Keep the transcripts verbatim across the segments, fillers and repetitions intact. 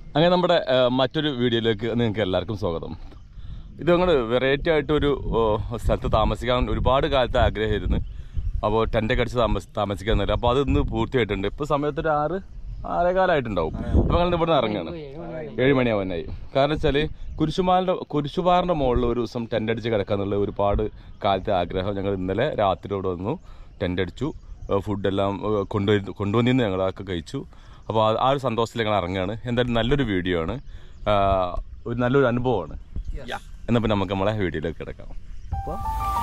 അങ്ങനെ നമ്മുടെ മറ്റൊരു വീഡിയോയിലേക്ക് നിങ്ങൾക്ക് എല്ലാവർക്കും സ്വാഗതം. ഇത് ഞങ്ങൾ വെറൈറ്റി ആയിട്ടൊരു സ്ഥലത്ത് താമസിക്കാൻ ഒരുപാട് കാലത്ത് ആഗ്രഹമായിരുന്നു. അപ്പോൾ ടെൻ്റൊക്കെ അടിച്ച് താമസ താമസിക്കാൻ നേരം അപ്പോൾ അതൊന്ന് പൂർത്തിയായിട്ടുണ്ട്. ഇപ്പോൾ സമയത്തൊരു ആറ് ആറേകാലമായിട്ടുണ്ടാവും. അപ്പോൾ ഞങ്ങൾ ഇവിടെ നിന്ന് ഇറങ്ങുകയാണ്. ഏഴ് മണിയാവാനായി. കാരണം വെച്ചാൽ കുരിശുമാലിൻ്റെ കുരിശുപാറിൻ്റെ മുകളിൽ ഒരു ദിവസം ടെൻ്റ് അടിച്ച് കിടക്കാന്നുള്ള ഒരുപാട് കാലത്തെ ആഗ്രഹം. ഞങ്ങൾ ഇന്നലെ രാത്രി ഇവിടെ വന്നു, ടെൻ്റ് അടിച്ചു, ഫുഡെല്ലാം കൊണ്ടുവന്ന് കൊണ്ടുവന്നിന്ന് ഞങ്ങളൊക്കെ കഴിച്ചു. അപ്പോൾ ആ ഒരു സന്തോഷത്തിൽ ഞങ്ങൾ ഇറങ്ങുകയാണ്. എന്തായാലും നല്ലൊരു വീഡിയോ ആണ്, ഒരു നല്ലൊരു അനുഭവമാണ്. എന്നാൽ പിന്നെ നമുക്ക് നമ്മളെ വീഡിയോയിലേക്ക് കിടക്കാം. അപ്പോൾ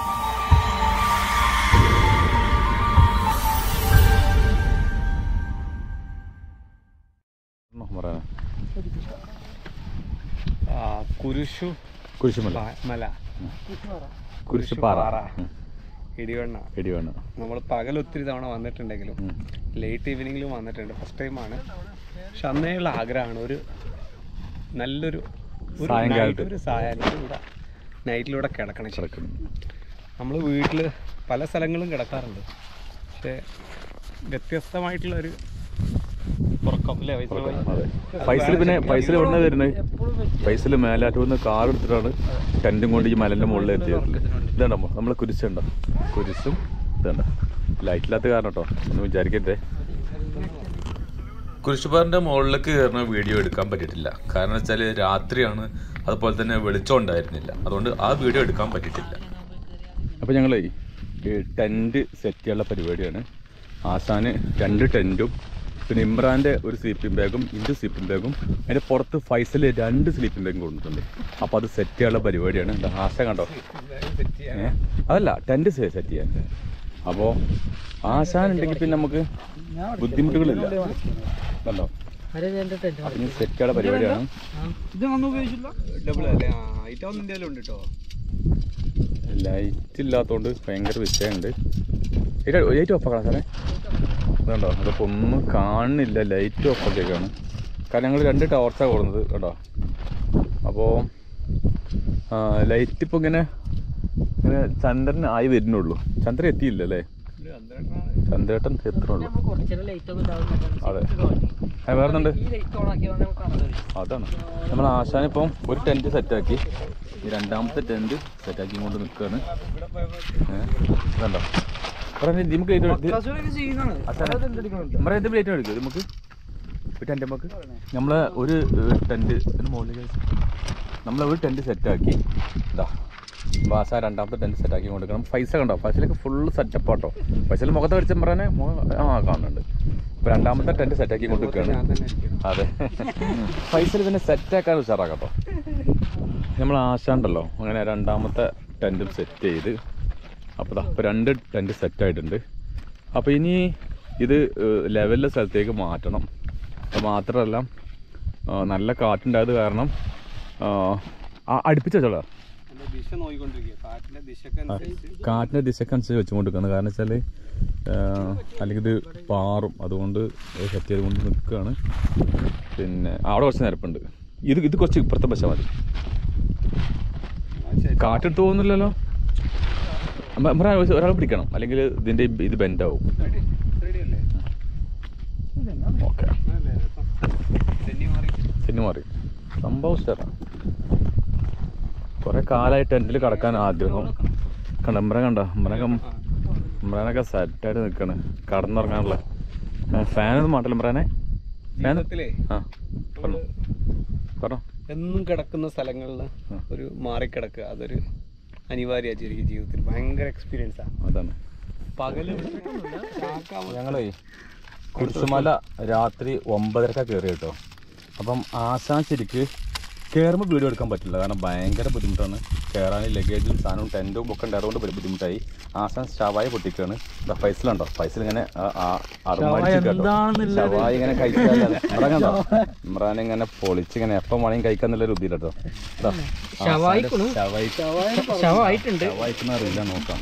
കുരിശു കുരിശുമല മല കുരിശുപാറ ഇടിവണ്ണ ഇടിവണ്ണ നമ്മൾ പകൽ ഒത്തിരി തവണ വന്നിട്ടുണ്ടെങ്കിലും ലേറ്റ് ഈവനിങ്ങിലും വന്നിട്ടുണ്ട്. ഫസ്റ്റ് ടൈമാണ്. പക്ഷെ അന്നേയുള്ള ആഗ്രഹമാണ് ഒരു നല്ലൊരു ഒരു സായാഹ്നത്തിലൂടെ നൈറ്റിലൂടെ കിടക്കണം. കിടക്കണം നമ്മൾ വീട്ടിൽ പല സ്ഥലങ്ങളും കിടക്കാറുണ്ട്, പക്ഷേ വ്യത്യസ്തമായിട്ടുള്ളൊരു ഉറക്കം അല്ലേ? ഫൈസൽ പിന്നെ ഫൈസൽ എവിടെ വരുന്നത്? ഫൈസൽ മേലാറ്റ് വന്ന് കാർ എടുത്തിട്ടാണ് ടെൻറ്റും കൊണ്ട് ഈ മലൻ്റെ മുകളിൽ എത്തിയത്. ഇതാണ്ടോ നമ്മൾ കുരിശുണ്ടോ? കുരിശും ഇതുണ്ടോ, ലൈറ്റില്ലാത്ത കാരണം കേട്ടോ, ഒന്നും വിചാരിക്കരുതേ. കുരിശുപാറിൻ്റെ മുകളിലേക്ക് കയറുന്ന വീഡിയോ എടുക്കാൻ പറ്റിയിട്ടില്ല. കാരണം വെച്ചാൽ രാത്രിയാണ്, അതുപോലെ തന്നെ വെളിച്ചം ഉണ്ടായിരുന്നില്ല, അതുകൊണ്ട് ആ വീഡിയോ എടുക്കാൻ പറ്റിയിട്ടില്ല. അപ്പോൾ ഞങ്ങൾ ഈ ടെൻറ്റ് സെറ്റ് ചെയ്യാനുള്ള പരിപാടിയാണ്. ആശാന് രണ്ട് ടെൻറ്റും പിന്നെ ഇമ്രാൻ്റെ ഒരു സ്ലീപ്പിംഗ് ബാഗും ഇൻ്റെ സ്ലീപ്പിംഗ് ബാഗും അതിൻ്റെ പുറത്ത് ഫൈസൽ രണ്ട് സ്ലീപ്പിംഗ് ബാഗും കൊടുത്തിട്ടുണ്ട്. അപ്പോൾ അത് സെറ്റ് ചെയ്യാനുള്ള പരിപാടിയാണ്. എന്താ ആശ കണ്ടോ? അതല്ല, ടെൻറ്റ് സെറ്റ് ചെയ്യാൻ. അപ്പോൾ ആശാൻ ഉണ്ടെങ്കിൽ പിന്നെ നമുക്ക് ബുദ്ധിമുട്ടുകളില്ല. കണ്ടോ? അപ്പം സെറ്റ് ചെയ്യാനുള്ള പരിപാടിയാണ്. ലൈറ്റ് ഇല്ലാത്തതുകൊണ്ട് ഭയങ്കര വിഷയമുണ്ട്. ലൈറ്റ് ഓഫ് ആക്കണം സാറേ. അതുകൊണ്ടോ, അതൊക്കെ ഒന്നും കാണുന്നില്ല. ലൈറ്റ് ഓഫ് ആക്കിയേക്കാണ്. കാരണം ഞങ്ങൾ രണ്ട് ടോർച്ചാണ് കൊടുക്കുന്നത് കേട്ടോ. അപ്പോൾ ലൈറ്റ് ഇപ്പോൾ ഇങ്ങനെ ഇങ്ങനെ ചന്ദ്രൻ ആയി വരുന്നുള്ളൂ. ചന്ദ്രൻ എത്തിയില്ല അല്ലേ? ചന്ദ്രേട്ടൻ എത്തണുള്ളൂ. അതെ, വേറെന്നുണ്ട്. അതാണ് നമ്മൾ ആശാനിപ്പം ഒരു ടെൻറ്റ് സെറ്റാക്കി, ഈ രണ്ടാമത്തെ ടെൻറ്റ് സെറ്റാക്കി കൊണ്ട് നിൽക്കുകയാണ്. കണ്ടോ? നമുക്ക് ലൈറ്റ് എടുക്കും നമുക്ക് ടെൻറ്റ്. നമുക്ക് നമ്മളെ ഒരു ടെൻറ്റ് മുകളിൽ നമ്മളെ ഒരു ടെൻറ്റ് സെറ്റാക്കി. ഇതാ ബാസ രണ്ടാമത്തെ ടെൻറ്റ് സെറ്റാക്കി കൊടുക്കണം. പൈസ കണ്ടോ? പൈസയിലേക്ക് ഫുള്ള് സെറ്റപ്പ് ആട്ടോ. പൈസയിൽ മുഖത്ത് പഠിച്ച പറയാനെ ആ കാണുന്നുണ്ട്. ഇപ്പോൾ രണ്ടാമത്തെ ടെൻറ്റ് സെറ്റാക്കി കൊണ്ടിരിക്കുകയാണ്. അതെ, പൈസയിൽ പിന്നെ സെറ്റാക്കാൻ ഉഷാറാക്കട്ടോ. നമ്മൾ ആശാണ്ടല്ലോ അങ്ങനെ രണ്ടാമത്തെ ടെൻറ്റും സെറ്റ് ചെയ്ത്. അപ്പോൾ അപ്പോൾ രണ്ട് ടെൻറ്റ് സെറ്റായിട്ടുണ്ട്. അപ്പോൾ ഇനി ഇത് ലെവലിലെ സ്ഥലത്തേക്ക് മാറ്റണം. അത് മാത്രമല്ല നല്ല കാറ്റുണ്ടായത് കാരണം അടുപ്പിച്ച് വെച്ചോളാം. കാറ്റിൻ്റെ ദിശക്കനുസരിച്ച് വെച്ചുകൊണ്ടിരിക്കുകയാണ്. കാരണം വെച്ചാൽ അല്ലെങ്കിൽ ഇത് പാറും, അതുകൊണ്ട് സെറ്റ് ചെയ്തുകൊണ്ട് നിൽക്കുകയാണ്. പിന്നെ അവിടെ കുറച്ച് നിരപ്പുണ്ട്. ഇത് ഇത് കുറച്ച് ഇപ്പുറത്തെ പശ മതി. കാറ്റെടുത്ത് പോകുന്നില്ലല്ലോ. ഒരാൾ പിടിക്കണം, അല്ലെങ്കിൽ ഇതിൻ്റെ ഇത് ബെൻഡാവും. ഓക്കെ, തെന്നി മാറി. സംഭവം സ്റ്റാറാണ്. കുറേ കാലമായിട്ട് ടെൻറ്റിൽ കിടക്കാൻ ആഗ്രഹം. കണ്ട ഇമ്രാൻ കണ്ട ഇമ്രാനൊക്കെ ഇമ്രാനൊക്കെ സെറ്റായിട്ട് നിൽക്കുകയാണ് കടന്നുറങ്ങാനുള്ള. ഫാനൊന്നും മാറ്റില്ല ഇമ്രാനെ. ഫാൻ ആ പറഞ്ഞോ പറഞ്ഞോ. എന്നും കിടക്കുന്ന സ്ഥലങ്ങളിൽ ഒരു മാറിക്കിടക്കുക അതൊരു അനിവാര്യമാണ് ശരിക്കും ജീവിതത്തിൽ. ഭയങ്കര എക്സ്പീരിയൻസാണ്. അതാണ്. പകല് ഞങ്ങളേ കുരിശുമല രാത്രി ഒമ്പതരക്കാണ് കയറി കേട്ടോ. അപ്പം ആശാൻ ശരിക്ക് കയറുമ്പോൾ വീഡിയോ എടുക്കാൻ പറ്റില്ല, കാരണം ഭയങ്കര ബുദ്ധിമുട്ടാണ്. കയറാൻ ലഗേജും സാധനവും ടെൻറ്റും ഒക്കെ ഉണ്ടായതുകൊണ്ട് ബുദ്ധിമുട്ടായി. ആശാൻ ഷവായി പൊട്ടിക്കുകയാണ്. ഫൈസലുണ്ടോ? ഫൈസൽ ഇങ്ങനെ ഷവായി ഇങ്ങനെ കഴിക്കാതെ ഇറങ്ങണ്ടോ? ഇമ്രാൻ ഇങ്ങനെ പൊളിച്ചിങ്ങനെ എപ്പം വേണമെങ്കിൽ കഴിക്കാന്നുള്ളൊരു ബുദ്ധി കേട്ടോ. ഷവായിക്കുന്ന അറിയില്ല, നോക്കാം.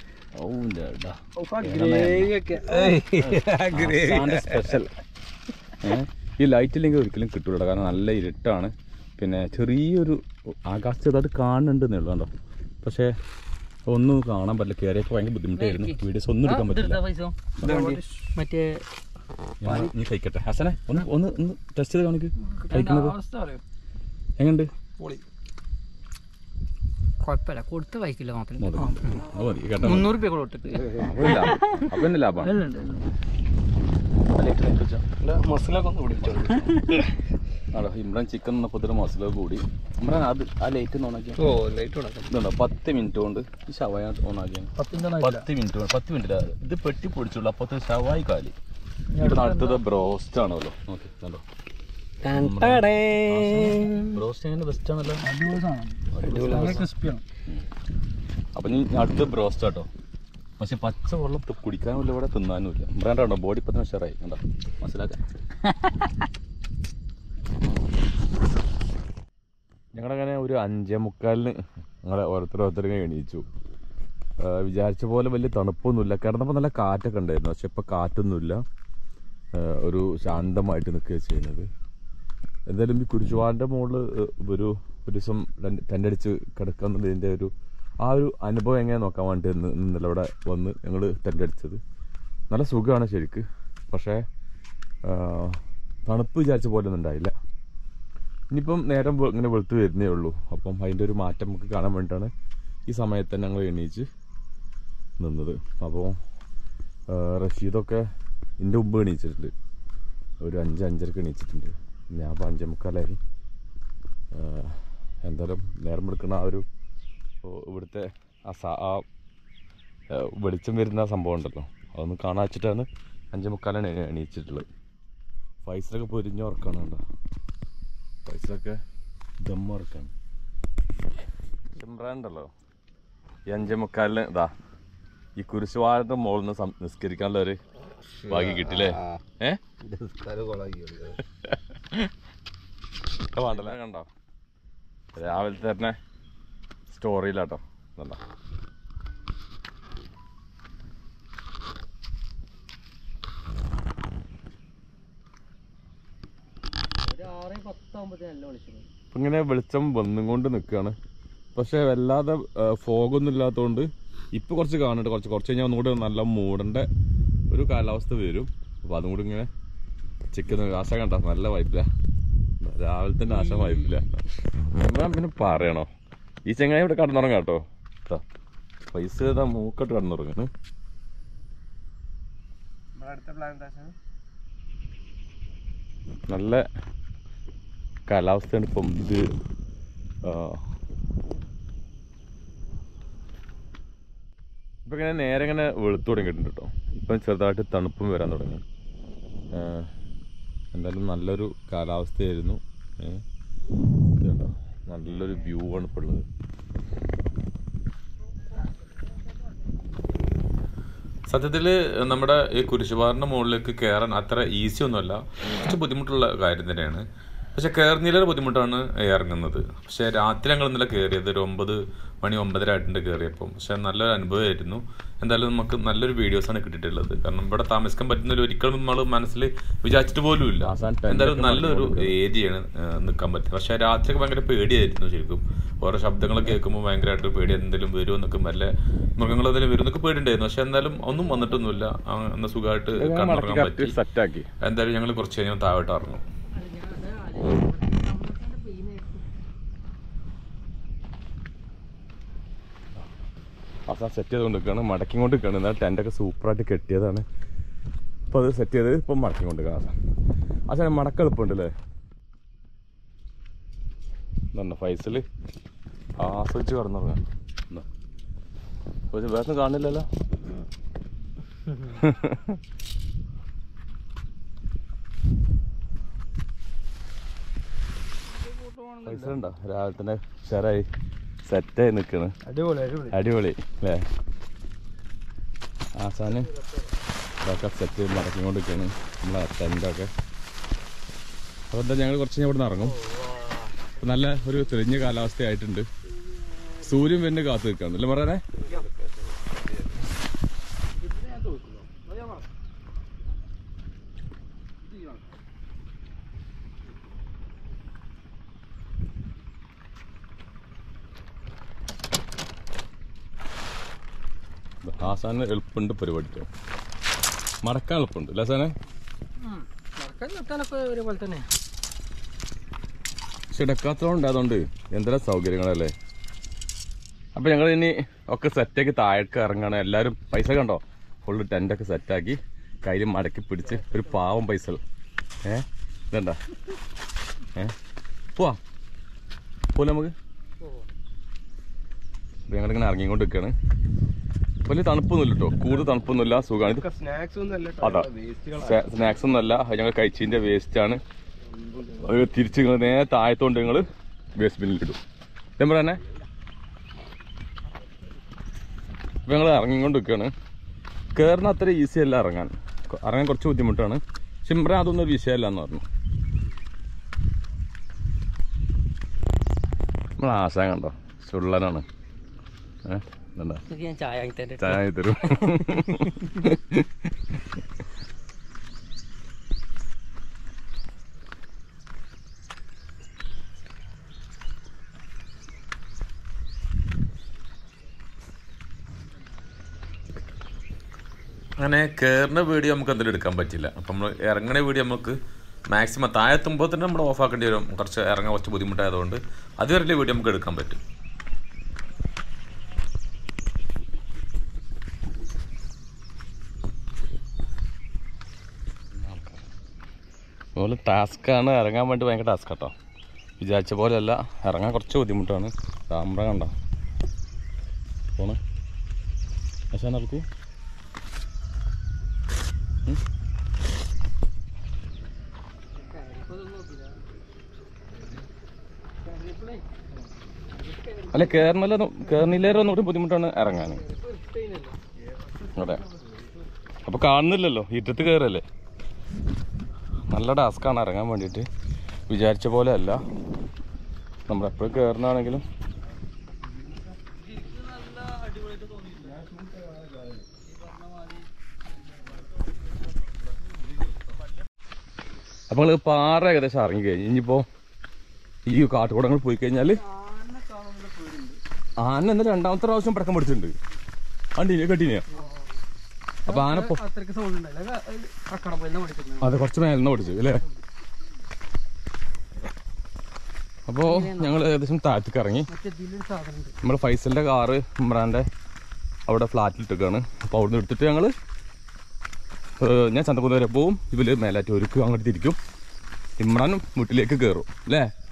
സ്പെഷ്യൽ. ഈ ലൈറ്റ് ഇല്ലെങ്കിൽ ഒരിക്കലും കിട്ടൂല, കാരണം നല്ല ഇരുട്ടാണ്. പിന്നെ ചെറിയൊരു ആകാശത്ത് അത് കാണുന്നുണ്ടെന്നേ ഉള്ളൂ കണ്ടോ. പക്ഷേ ഒന്നും കാണാൻ പറ്റില്ല. കയറിയപ്പോൾ ഭയങ്കര ബുദ്ധിമുട്ടായിരുന്നു. വീഡിയോസ് ഒന്നും എടുക്കാൻ പറ്റില്ല. മറ്റേ നീ കഴിക്കട്ടെ ഹസനെ ഒന്ന് ഒന്ന് ഒന്ന് ടെസ്റ്റ് ചെയ്ത് കാണിക്ക് കഴിക്കുന്നത് എങ്ങനെയുണ്ട് കുഴപ്പമില്ല കൊടുത്ത കഴിക്കില്ല മാത്രം മുന്നൂറ് രൂപ കൊടുത്തിട്ട് അപ്പൊ എന്നെ ലാഭമാണ് മസിലൊക്കെ ഒന്ന് പിടിച്ചോളൂ ആണോ ഇമ്രാൻ ചിക്കൻ എന്നപ്പോൾ മസാല കൂടി ഇമ്രാൻ അത് ആ ലൈറ്റ് ഒന്ന് ഓണാക്കിയാൽ ഓ ലൈറ്റ് ഇതുണ്ടോ പത്ത് മിനിറ്റ് കൊണ്ട് ഈ ഷവായ ഓണാക്കിയാണ് പത്ത് മിനിറ്റ് കൊണ്ട് പത്ത് മിനിറ്റ് ഇത് പെട്ടി പൊടിച്ചുള്ളൂ അപ്പത്തെ ഷവായി കാലി അടുത്തത് ബ്രോസ്റ്റ് ആണല്ലോ ഓക്കെ കണ്ടോ ബ്രോസ്റ്റ് എങ്ങനെ ബെസ്റ്റ് ആണല്ലോ അപ്പൊ നീ അടുത്ത് ബ്രോസ്റ്റ് ആട്ടോ പക്ഷെ പച്ച വെള്ളം കുടിക്കാനുമില്ല ഇവിടെ തിന്നാനുമില്ല ഇമ്രാൻഡോ ബോഡി ഇപ്പം തന്നെ ഉഷാറായി കണ്ടോ മനസ്സിലാക്കാം ഞങ്ങളങ്ങനെ ഒരു അഞ്ചേ മുക്കാലിന് ഞങ്ങളെ ഓരോരുത്തർ ഓരോരുത്തരും എണീച്ചു വിചാരിച്ച പോലെ വലിയ തണുപ്പൊന്നുമില്ല കിടന്നപ്പോൾ നല്ല കാറ്റൊക്കെ ഉണ്ടായിരുന്നു പക്ഷെ ഇപ്പോൾ കാറ്റൊന്നുമില്ല ഒരു ശാന്തമായിട്ട് നിൽക്കുക ചെയ്യുന്നത് എന്തായാലും ഈ കുരിശുവാൻ്റെ മുകളിൽ ഒരു ഒരു ദിവസം ടെൻ്റ് അടിച്ച് കിടക്കുന്നതിൻ്റെ ഒരു ആ ഒരു അനുഭവം എങ്ങനെ നോക്കാൻ വേണ്ടി ഇന്നലെ ഇവിടെ വന്ന് ഞങ്ങൾ ടെൻ്റ് അടിച്ചത് നല്ല സുഖമാണ് ശരിക്ക് പക്ഷേ തണുപ്പ് വിചാരിച്ച പോലെ ഒന്നും ഉണ്ടായില്ല ഇനിയിപ്പം നേരം ഇങ്ങനെ വെളുത്ത് വരുന്നേ ഉള്ളൂ അപ്പം അതിൻ്റെ ഒരു മാറ്റം നമുക്ക് കാണാൻ വേണ്ടിയിട്ടാണ് ഈ സമയത്ത് തന്നെ ഞങ്ങൾ എണീച്ച് നിന്നത് അപ്പോൾ റഷീദൊക്കെ എൻ്റെ മുമ്പ് എണീച്ചിട്ടുണ്ട് ഒരു അഞ്ച് അഞ്ചരക്ക് എണീച്ചിട്ടുണ്ട് ഞാൻ അപ്പോൾ അഞ്ചേ മുക്കാലായി എന്തായാലും നേരം വെളുക്കുന്ന ആ ഒരു ഇവിടുത്തെ ആ സാ ആ വെളിച്ചം വരുന്ന സംഭവം ഉണ്ടല്ലോ അതൊന്ന് കാണാൻ വെച്ചിട്ടാണ് അഞ്ചേ മുക്കാലാണ് എണീച്ചിട്ടുള്ളത് ഫൈസലൊക്കെ പൊരിഞ്ഞ ഉറക്കാണ് കണ്ടോ ഫൈസലൊക്കെ ദമ്മ ഉറക്കാണ് ഇമ്രാനുണ്ടല്ലോ ഈ അഞ്ചേ മുക്കാലിന് ഇതാ ഈ കുരിശുവാരത്തെ മുകളിൽ നിന്ന് നിസ്കരിക്കാനുള്ള ഒരു ഭാഗ്യം കിട്ടില്ലേ ഏഹ് വേണ്ടല്ലേ കണ്ടോ രാവിലത്തെ തന്നെ സ്റ്റോറിയിലാട്ടോ നല്ല ഇങ്ങനെ വെളിച്ചം വന്നും കൊണ്ട് നിൽക്കുകയാണ് പക്ഷെ വല്ലാതെ ഫോഗൊന്നും ഇല്ലാത്തതുകൊണ്ട് ഇപ്പൊ കുറച്ച് കാണുന്നുണ്ട് കുറച്ച് കുറച്ച് കഴിഞ്ഞാൽ ഒന്നുകൂടി നല്ല മൂടേണ്ട ഒരു കാലാവസ്ഥ വരും അപ്പൊ അതും കൂടി ഇങ്ങനെ ചിക്കൻ ആശ കണ്ട നല്ല വൈപ്പില്ല രാവിലെ തന്നെ ആശ വൈപ്പില്ല പിന്നെ പറയണോ ഈ ചെങ്ങായി ഇവിടെ കടന്നുറങ്ങാം കേട്ടോ പൈസ ഏതാ മൂക്കട്ട് കടന്നുറങ്ങാണ് നല്ല കാലാവസ്ഥയാണ് ഇപ്പം ഇത് ഇപ്പം ഇങ്ങനെ നേരെ ഇങ്ങനെ വെളുത്തു തുടങ്ങിയിട്ടുണ്ട് കേട്ടോ ഇപ്പം ചെറുതായിട്ട് തണുപ്പും വരാൻ തുടങ്ങി എന്തായാലും നല്ലൊരു കാലാവസ്ഥയായിരുന്നു ഇത് കണ്ടോ നല്ലൊരു വ്യൂ ആണ് ഇപ്പോൾ ഉള്ളത് സത്യത്തിൽ നമ്മുടെ ഈ കുരിശുപാറിൻ്റെ മുകളിലേക്ക് കയറാൻ അത്ര ഈസി ഒന്നുമല്ല കുറച്ച് ബുദ്ധിമുട്ടുള്ള കാര്യം തന്നെയാണ് പക്ഷെ കയറുന്നതിലേറെ ബുദ്ധിമുട്ടാണ് ഇറങ്ങുന്നത് പക്ഷേ രാത്രി ഞങ്ങൾ ഇന്നലെ കയറിയത് ഒരു ഒമ്പത് മണി ഒമ്പതര ആയിട്ടുണ്ട് കയറിയപ്പം പക്ഷെ നല്ലൊരു അനുഭവമായിരുന്നു എന്തായാലും നമുക്ക് നല്ലൊരു വീഡിയോസാണ് കിട്ടിയിട്ടുള്ളത് കാരണം ഇവിടെ താമസിക്കാൻ പറ്റുന്ന ഒരിക്കലും നമ്മൾ മനസ്സിൽ വിചാരിച്ചിട്ട് പോലും ഇല്ല എന്തായാലും നല്ലൊരു ഏരിയയാണ് നിൽക്കാൻ പറ്റുന്നത് പക്ഷെ രാത്രിയൊക്കെ ഭയങ്കര പേടിയായിരുന്നു ശരിക്കും ഓരോ ശബ്ദങ്ങളൊക്കെ കേൾക്കുമ്പോൾ ഭയങ്കരമായിട്ട് പേടി എന്തെങ്കിലും വരുമോ എന്നൊക്കെ വല്ല മൃഗങ്ങൾ എന്തെങ്കിലും വരും എന്നൊക്കെ പേടിയുണ്ടായിരുന്നു പക്ഷെ എന്തായാലും ഒന്നും വന്നിട്ടൊന്നുമില്ല എന്നാൽ സുഖമായിട്ട് കണ്ടുറങ്ങാൻ പറ്റി എന്തായാലും ഞങ്ങൾ കുറച്ച് കഴിഞ്ഞാൽ താഴോട്ട് ഇറങ്ങും അവസാനം സെറ്റ് ചെയ്തുകൊണ്ട് നിൽക്കുകയാണ് മടക്കി കൊണ്ട് നിൽക്കുകയാണ് എന്നാൽ ടെൻ്റൊക്കെ സൂപ്പറായിട്ട് കെട്ടിയതാണ് അപ്പോൾ അത് സെറ്റ് ചെയ്ത് ഇപ്പം മടക്കി കൊണ്ട് നിൽക്കുക അവസാനം മടക്കം എളുപ്പമുണ്ടല്ലേ എന്താ ഫൈസൽ ആസ്വദിച്ച് കടന്നുറങ്ങാം എന്താ പക്ഷെ വേറെ കാണില്ലല്ലോ ഫൈസൽ ഉണ്ടോ രാവിലെ തന്നെ ഉഷാറായി സെറ്റായി നിൽക്കണ് അടിപൊളി അല്ലേ ആസാനം ഇതൊക്കെ സെറ്റ് ചെയ്ത് മടക്കിക്കൊണ്ട് നിൽക്കുകയാണ് നമ്മളെ ടെൻ്റൊക്കെ അപ്പോൾ എന്താ ഞങ്ങൾ കുറച്ച് കഴിഞ്ഞാൽ ഇവിടെ നിന്ന് ഇറങ്ങും നല്ല ഒരു തെളിഞ്ഞ കാലാവസ്ഥയായിട്ടുണ്ട് സൂര്യൻ പിന്നെ കാത്തു നിൽക്കുകയാണ് അല്ലേ പറയാനേ ആസാന് എളുപ്പമുണ്ട് പരിപാടിക്കോ മടക്കാൻ എളുപ്പമുണ്ട് അല്ലേ സാനെ ഒരേപോലെ തന്നെ. പക്ഷെ ഡെക്കാത്ലോൺ ഉണ്ടായതുകൊണ്ട് എന്തെല്ലാം സൗകര്യങ്ങളല്ലേ. അപ്പം ഞങ്ങൾ ഇനി ഒക്കെ സെറ്റാക്കി താഴേക്ക് ഇറങ്ങണം. എല്ലാവരും പൈസ കണ്ടോ, ഫുള്ള് ടെൻ്റൊക്കെ സെറ്റാക്കി കയ്യിൽ മടക്കി പിടിച്ച് ഒരു പാവം പൈസ. ഏ ഇതണ്ട ഏ പോവാ പോലെ നമുക്ക്. അപ്പം ഞങ്ങളിങ്ങനെ ഇറങ്ങിക്കൊണ്ട് നിൽക്കുകയാണ്. വലിയ തണുപ്പൊന്നുമില്ല കേട്ടോ, കൂടുതൽ തണുപ്പൊന്നുമില്ല, സുഖമാണ്. ഇത് അതാ സ്നാക്സ് ഒന്നുമല്ല, ഞങ്ങൾ കഴിച്ചതിൻ്റെ വേസ്റ്റാണ്. അത് തിരിച്ച് നിങ്ങൾ നേരെ താഴത്തോണ്ട് നിങ്ങൾ വേസ്റ്റ് ബിന്നിലിടും. ഞാൻ പറയാനെ അപ്പം ഞങ്ങൾ ഇറങ്ങിക്കൊണ്ട് നിൽക്കുകയാണ്. കയറുന്ന അത്ര ഈസി അല്ല ഇറങ്ങാൻ, ഇറങ്ങാൻ കുറച്ച് ബുദ്ധിമുട്ടാണ്. ചിമ്പ്ര അതൊന്നും ഒരു വിഷയമല്ല എന്ന് പറഞ്ഞു. നമ്മൾ ആശാൻ കണ്ടോ, ചുള്ളനാണ്. ഏഹ് ചായ ചായ തരും. അങ്ങനെ കയറുന്ന വീഡിയോ നമുക്ക് എന്തെങ്കിലും എടുക്കാൻ പറ്റില്ല. അപ്പം നമ്മൾ ഇറങ്ങുന്ന വീഡിയോ നമുക്ക് മാക്സിമം താഴെത്തുമ്പോൾ തന്നെ നമ്മൾ ഓഫ് ആക്കേണ്ടി വരും. കുറച്ച് ഇറങ്ങാൻ കുറച്ച് ബുദ്ധിമുട്ടായതുകൊണ്ട് അതുവരെ വീഡിയോ നമുക്ക് എടുക്കാൻ പറ്റും. അതുപോലെ ടാസ്ക്കാണ്, ഇറങ്ങാൻ വേണ്ടി ഭയങ്കര ടാസ്ക് കേട്ടോ. വിചാരിച്ച പോലെയല്ല, ഇറങ്ങാൻ കുറച്ച് ബുദ്ധിമുട്ടാണ്. ക്യാമറ കണ്ടോ ഫോണ് പക്ഷേ നടക്കൂ. അല്ല കയറുന്നില്ല, കയറുന്നില്ലേറെ ഒന്നുകൂടി ബുദ്ധിമുട്ടാണ് ഇറങ്ങാൻ. അതെ, അപ്പോൾ കാണുന്നില്ലല്ലോ, ഇരുട്ടത്ത് കയറല്ലേ. നല്ല ടാസ്ക്കാണ് ഇറങ്ങാൻ വേണ്ടിയിട്ട്, വിചാരിച്ച പോലെ അല്ല. നമ്മളെപ്പോഴും കയറുന്നതാണെങ്കിലും അപ്പോൾ നിങ്ങൾ പാറ ഏകദേശം ഇറങ്ങി കഴിഞ്ഞു. ഇനിയിപ്പോൾ ഈ കാട്ടുകൂടങ്ങൾ പോയി കഴിഞ്ഞാൽ ആന എന്നാൽ രണ്ടാമത്തെ പ്രാവശ്യം പടക്കം പിടിച്ചിട്ടുണ്ട്. Continue continue. അപ്പൊ ആനപ്പോ അതെ കുറച്ച് മേലെന്ന് പഠിച്ചു അല്ലേ. അപ്പോൾ ഞങ്ങൾ ഏകദേശം താഴത്തേക്ക് ഇറങ്ങി. നമ്മുടെ ഫൈസലിൻ്റെ കാറ് ഇമ്രാൻ്റെ അവിടെ ഫ്ലാറ്റിലിട്ടൊക്കെയാണ്. അപ്പോൾ അവിടെ നിന്ന് എടുത്തിട്ട് ഞങ്ങൾ ഞാൻ ചന്തക്കുന്ന് വരെ പോവും. ഇവർ മേലാറ്റൂർക്ക് അങ്ങോട്ട് തിരിക്കും. ഇമ്രാനും വീട്ടിലേക്ക് കയറും അല്ലേ.